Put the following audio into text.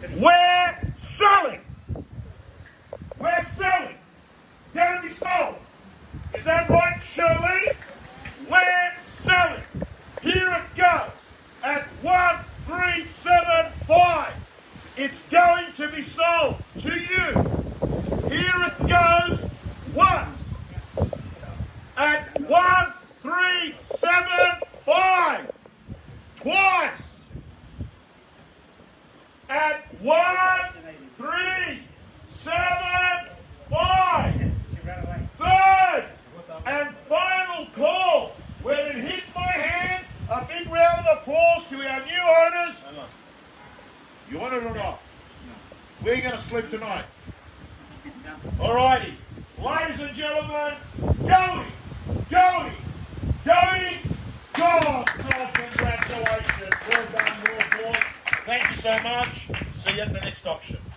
We're selling. We're selling. Going to be sold. Is that right, Shirley? We're selling. Here it goes. At 1375. It's going to be sold to you. Here it goes once. At 1375. Twice. At 1375. Third and final call. When it hits my hand, a big round of applause to our new owners. You want it or not? Where are you going to sleep tonight? Alrighty. Ladies and gentlemen, going. God, congratulations. Well done, well done. Thank you so much. See you at the next auction.